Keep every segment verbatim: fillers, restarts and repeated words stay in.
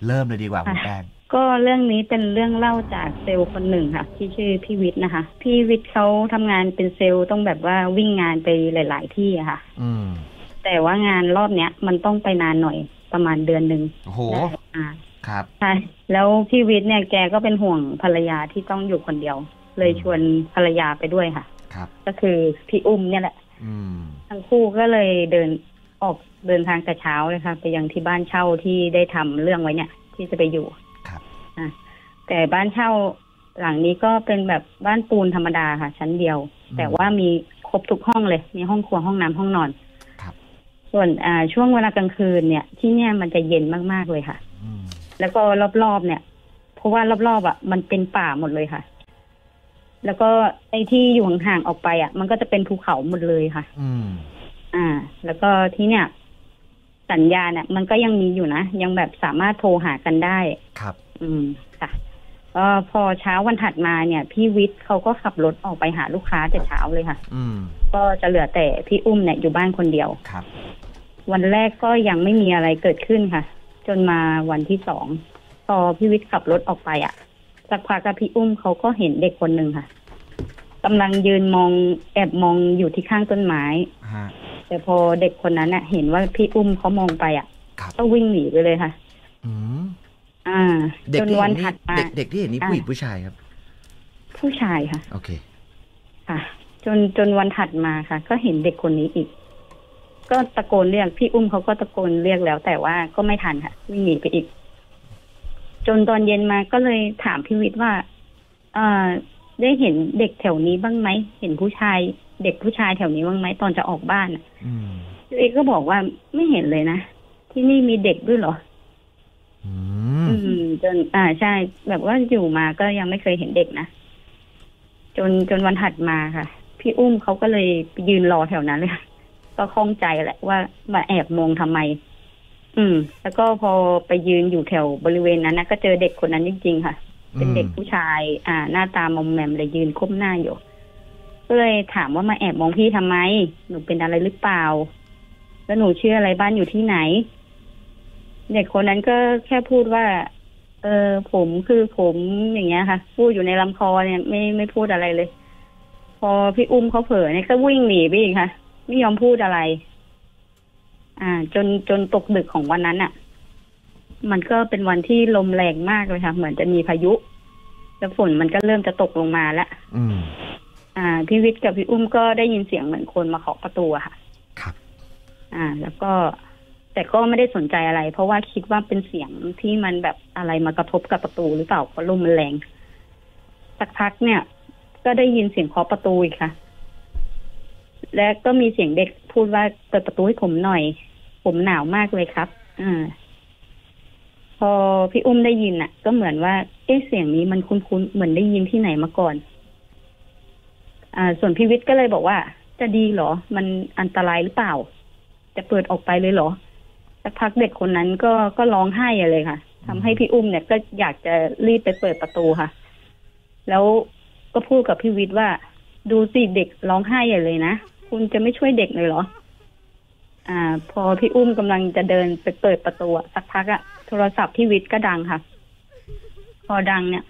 เริ่มเลยดีกว่าคุณแป้งก็เรื่องนี้เป็นเรื่องเล่าจากเซลล์คนหนึ่งค่ะที่ชื่อพี่วิทย์นะคะพี่วิทย์เขาทำงานเป็นเซลล์ต้องแบบว่าวิ่งงานไปหลายๆที่อะค่ะอืมแต่ว่างานรอบเนี้ยมันต้องไปนานหน่อยประมาณเดือนหนึ่งโอ้โหอ่าครับใช่แล้วพี่วิทย์เนี่ยแกก็เป็นห่วงภรรยาที่ต้องอยู่คนเดียวเลยชวนภรรยาไปด้วยค่ะครับก็คือพี่อุ้มเนี่ยแหละอืมทั้งคู่ก็เลยเดินออกเดินทางแต่เช้าเลยค่ะไปยังที่บ้านเช่าที่ได้ทำเรื่องไว้เนี่ยที่จะไปอยู่ครับอ่าแต่บ้านเช่าหลังนี้ก็เป็นแบบบ้านปูนธรรมดาค่ะชั้นเดียวแต่ว่ามีครบทุกห้องเลยมีห้องครัวห้องน้ำห้องนอนครับส่วนอ่าช่วงเวลากลางคืนเนี่ยที่เนี่ยมันจะเย็นมากๆเลยค่ะแล้วก็รอบๆเนี่ยเพราะว่ารอบๆอ่ะมันเป็นป่าหมดเลยค่ะแล้วก็ไอ้ที่อยู่ห่างๆออกไปอ่ะมันก็จะเป็นภูเขาหมดเลยค่ะอืมอ่าแล้วก็ที่เนี่ยสัญญาณเนี่ยมันก็ยังมีอยู่นะยังแบบสามารถโทรหากันได้ครับอืมค่ะก็พอเช้าวันถัดมาเนี่ยพี่วิทย์เขาก็ขับรถออกไปหาลูกค้าแต่เช้าเลยค่ะอืมก็จะเหลือแต่พี่อุ้มเนี่ยอยู่บ้านคนเดียวครับวันแรกก็ยังไม่มีอะไรเกิดขึ้นค่ะจนมาวันที่สองพอพี่วิทย์ขับรถออกไปอ่ะสักพักกับพี่อุ้มเขาก็เห็นเด็กคนหนึ่งค่ะกำลังยืนมองแอบมองอยู่ที่ข้างต้นไม้แต่พอเด็กคนนั้นน่ะเห็นว่าพี่อุ้มเขามองไปอ่ะก็วิ่งหนีไปเลยค่ะอืมอ่าจนวันถัดมาเด็กๆที่เห็นนี่ผู้หญิงผู้ชายครับผู้ชายค่ะโอเคค่ะจนจนวันถัดมาค่ะก็เห็นเด็กคนนี้อีกก็ตะโกนเรียกพี่อุ้มเขาก็ตะโกนเรียกแล้วแต่ว่าก็ไม่ทันค่ะวิ่งหนีไปอีกจนตอนเย็นมาก็เลยถามพี่วิทย์ว่าเอ่อได้เห็นเด็กแถวนี้บ้างไหมเห็นผู้ชายเด็กผู้ชายแถวนี้บ้างไหมตอนจะออกบ้านอ่ะพี่วิทย์ก็บอกว่าไม่เห็นเลยนะที่นี่มีเด็กด้วยเหรออืมจนอ่าใช่แบบว่าอยู่มาก็ยังไม่เคยเห็นเด็กนะจนจนวันถัดมาค่ะพี่อุ้มเขาก็เลยไปยืนรอแถวนั้นเลยก็ข้องใจแหละว่ามาแอบมองทำไมอืมแล้วก็พอไปยืนอยู่แถวบริเวณนั้นนะก็เจอเด็กคนนั้นจริงๆค่ะเป็นเด็กผู้ชายอ่าหน้าตามอมแมมเลยยืนก้มหน้าอยู่ก็เลยถามว่ามาแอบมองพี่ทำไมหนูเป็นอะไรหรือเปล่าแล้วหนูชื่ออะไรบ้านอยู่ที่ไหนเด็กคนนั้นก็แค่พูดว่าเออผมคือผมอย่างเงี้ยค่ะพูดอยู่ในลำคอเนี่ยไม่ไม่พูดอะไรเลยพอพี่อุ้มเขาเผลอเนี่ยก็วิ่งหนีไปอีกค่ะไม่ยอมพูดอะไรอ่าจนจนตกดึกของวันนั้นอ่ะมันก็เป็นวันที่ลมแรงมากเลยค่ะเหมือนจะมีพายุแล้วฝนมันก็เริ่มจะตกลงมาแล้วอืมอ่าพี่วิทย์กับพี่อุ้มก็ได้ยินเสียงเหมือนคนมาเคาะประตูอะค่ะครับอ่าแล้วก็แต่ก็ไม่ได้สนใจอะไรเพราะว่าคิดว่าเป็นเสียงที่มันแบบอะไรมากระทบกับประตูหรือเปล่าเพราะลมมันแรงสักพักเนี่ยก็ได้ยินเสียงเคาะประตูอีกค่ะและก็มีเสียงเด็กพูดว่าเปิดประตูให้ผมหน่อยผมหนาวมากเลยครับอ่าพอพี่อุ้มได้ยินอ่ะก็เหมือนว่าเอ๊ะเสียงนี้มันคุ้นๆเหมือนได้ยินที่ไหนมาก่อนอ่าส่วนพี่วิทย์ก็เลยบอกว่าจะดีเหรอมันอันตรายหรือเปล่าจะเปิดออกไปเลยเหรอสักพักเด็กคนนั้นก็ก็ร้องไห้เลยค่ะทำให้พี่อุ้มเนี่ยก็อยากจะรีบไปเปิดประตูค่ะแล้วก็พูดกับพี่วิทย์ว่าดูสิเด็กร้องไห้ใหญ่เลยนะคุณจะไม่ช่วยเด็กเลยเหรออ่าพอพี่อุ้มกำลังจะเดินไปเปิดประตูสักพักอะโทรศัพท์พี่วิทย์ก็ดังค่ะพอดังเนี่ย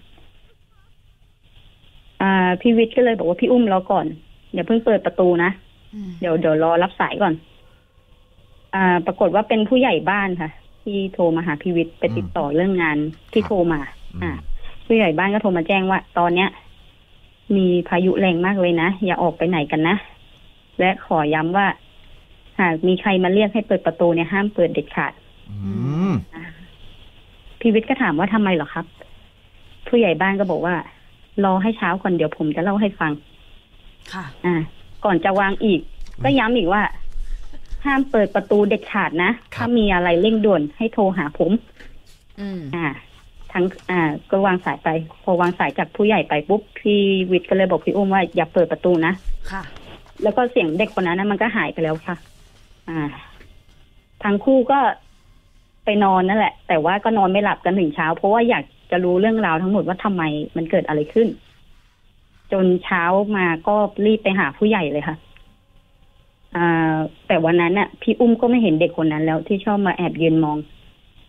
อ่าพี่วิทย์ก็เลยบอกว่าพี่อุ้มรอก่อนอย่าเพิ่งเปิดประตูนะเดี๋ยวเดี๋ยวรอรับสายก่อนอ่าปรากฏว่าเป็นผู้ใหญ่บ้านค่ะที่โทรมาหาพี่วิทย์ไปติดต่อเรื่องงานที่โทรมาอ่าผู้ใหญ่บ้านก็โทรมาแจ้งว่าตอนเนี้ยมีพายุแรงมากเลยนะอย่าออกไปไหนกันนะและขอย้ำว่าหากมีใครมาเรียกให้เปิดประตูเนี่ยห้ามเปิดเด็ดขาดพี่วิทย์ก็ถามว่าทำไมเหรอครับผู้ใหญ่บ้านก็บอกว่ารอให้เช้าก่อนเดี๋ยวผมจะเล่าให้ฟังค่ะอ่าก่อนจะวางอีกก็ย้ำอีกว่าห้ามเปิดประตูเด็ดขาดนะถ้ามีอะไรเร่งด่วนให้โทรหาผมอืมอ่าทั้งอ่าก็วางสายไปพอวางสายจากผู้ใหญ่ไปปุ๊บพี่วิทย์ก็เลยบอกพี่อุ้มว่าอย่าเปิดประตูนะค่ะแล้วก็เสียงเด็กคนนั้นนะมันก็หายไปแล้วค่ะอ่าทั้งคู่ก็ไปนอนนั่นแหละแต่ว่าก็นอนไม่หลับกันถึงเช้าเพราะว่าอยากจะรู้เรื่องราวทั้งหมดว่าทำไมมันเกิดอะไรขึ้นจนเช้ามาก็รีบไปหาผู้ใหญ่เลยค่ะอ่าแต่วันนั้นน่ะพี่อุ้มก็ไม่เห็นเด็กคนนั้นแล้วที่ชอบมาแอบยืนมอง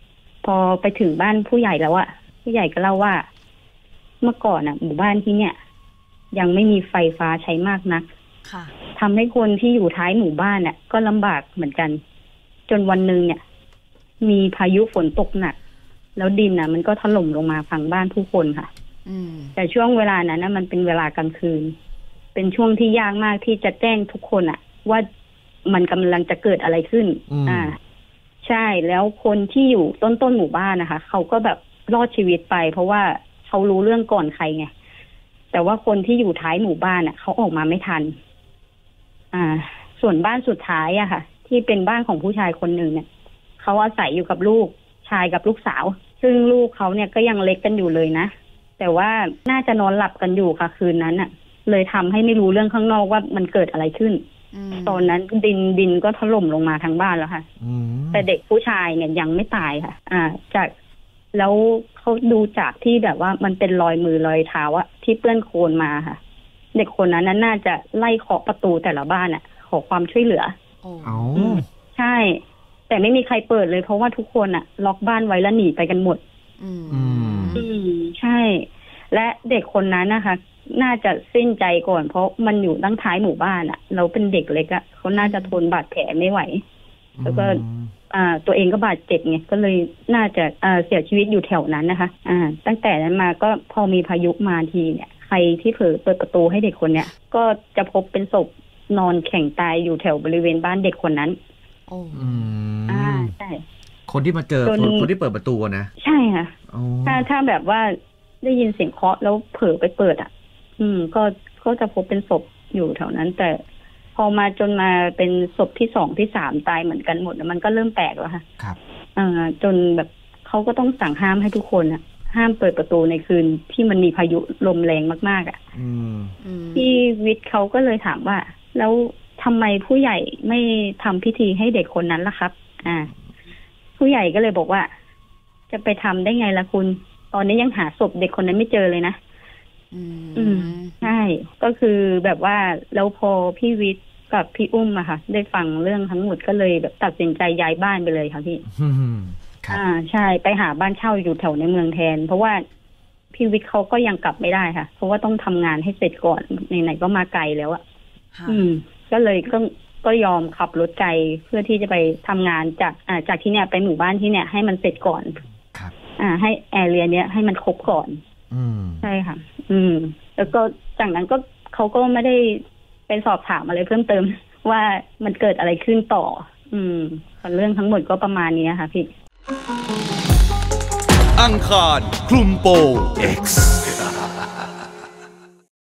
พอไปถึงบ้านผู้ใหญ่แล้วอะผู้ใหญ่ก็เล่าว่า เมื่อก่อนอะหมู่บ้านที่เนี่ยยังไม่มีไฟฟ้าใช้มากนักค่ะทำให้คนที่อยู่ท้ายหมู่บ้านเนี่ยก็ลำบากเหมือนกัน จนวันหนึ่งเนี่ย มีพายุฝนตกหนักแล้วดินน่ะ มันก็ถล่มลงมาพังบ้านผู้คนค่ะอืมแต่ช่วงเวลานั้นนะมันเป็นเวลากลางคืน เป็นช่วงที่ยากมากที่จะแจ้งทุกคนอะว่ามันกำลังจะเกิดอะไรขึ้นอ่าใช่แล้วคนที่อยู่ต้นต้นหมู่บ้านนะคะเขาก็แบบรอดชีวิตไป เพราะว่าเขารู้เรื่องก่อนใครไงแต่ว่าคนที่อยู่ท้ายหมู่บ้านอ่ะเขาออกมาไม่ทัน อ่า ส่วนบ้านสุดท้ายอะค่ะ ที่เป็นบ้านของผู้ชายคนหนึ่งเนี่ยเขาอาศัยอยู่กับลูกชายกับลูกสาว ซึ่งลูกเขาเนี่ยก็ยังเล็กกันอยู่เลยนะแต่ว่าน่าจะนอนหลับกันอยู่ค่ะคืนนั้นอะเลยทำให้ไม่รู้เรื่องข้างนอกว่ามันเกิดอะไรขึ้นตอนนั้นดินดินก็ถล่มลงมาทั้งบ้านแล้วค่ะแต่เด็กผู้ชายเนี่ยยังไม่ตายค่ะ อ่า จากแล้วเขาดูจากที่แบบว่ามันเป็นรอยมือรอยเท้าอะที่เปื้อนโคลนมาค่ะ เด็กคนนั้นน่าจะไล่เคาะประตูแต่ละบ้านอะขอความช่วยเหลืออ๋อใช่ แต่ไม่มีใครเปิดเลยเพราะว่าทุกคนอะล็อกบ้านไว้แล้วหนีไปกันหมดอืมอืมใช่ และเด็กคนนั้นนะคะน่าจะสิ้นใจก่อนเพราะมันอยู่ตั้งท้ายหมู่บ้านอะเราเป็นเด็กเล็กอะเขาน่าจะทนบาดแผลไม่ไหวแล้วก็อ่าตัวเองก็บาดเจ็บไงก็เลยน่าจะอ่าเสียชีวิตอยู่แถวนั้นนะคะ อ่า ตั้งแต่นั้นมาก็พอมีพายุมาทีเนี่ยใครที่เผลอเปิดประตูให้เด็กคนเนี้ยก็จะพบเป็นศพนอนแข็งตายอยู่แถวบริเวณบ้านเด็กคนนั้นโอ้อ่าใช่คนที่มาเจอคนคนที่เปิดประตูนะใช่ค่ะถ้าถ้าแบบว่าได้ยินเสียงเคาะแล้วเผลอไปเปิดอ่ะอืมก็ก็จะพบเป็นศพอยู่แถวนั้นแต่พอมาจนมาเป็นศพที่สองที่สามตายเหมือนกันหมดมันก็เริ่มแปลกแล้วค่ะครับอ่าจนแบบเขาก็ต้องสั่งห้ามให้ทุกคนอ่ะห้ามเปิดประตูในคืนที่มันมีพายุลมแรงมากๆอ่ะพี่วิทย์เขาก็เลยถามว่าแล้วทำไมผู้ใหญ่ไม่ทำพิธีให้เด็กคนนั้นล่ะครับอ่าผู้ใหญ่ก็เลยบอกว่าจะไปทำได้ไงล่ะคุณตอนนี้ยังหาศพเด็กคนนั้นไม่เจอเลยนะอืมใช่ก็คือแบบว่าแล้วพอพี่วิทย์กับพี่อุ้มอะค่ะได้ฟังเรื่องทั้งหมดก็เลยแบบตัดสินใจย้ายบ้านไปเลยค่ะพี่อ่าใช่ไปหาบ้านเช่าอยู่แถวในเมืองแทนเพราะว่าพี่วิทย์เขาก็ยังกลับไม่ได้ค่ะเพราะว่าต้องทำงานให้เสร็จก่อนไหนๆก็มาไกลแล้วอะอืมก็เลยก็ก็ยอมขับรถไกลเพื่อที่จะไปทำงานจากอ่าจากที่เนี่ยไปหมู่บ้านที่เนี่ยให้มันเสร็จก่อนครับอ่าให้แอเรียเนี้ยให้มันครบก่อนอืมใช่ค่ะอืมแล้วก็จากนั้นก็เขาก็ไม่ได้ไปสอบถามอะไรเพิ่มเติมว่ามันเกิดอะไรขึ้นต่ออืมเรื่องทั้งหมดก็ประมาณนี้ค่ะพี่อังคารคลุมโปง X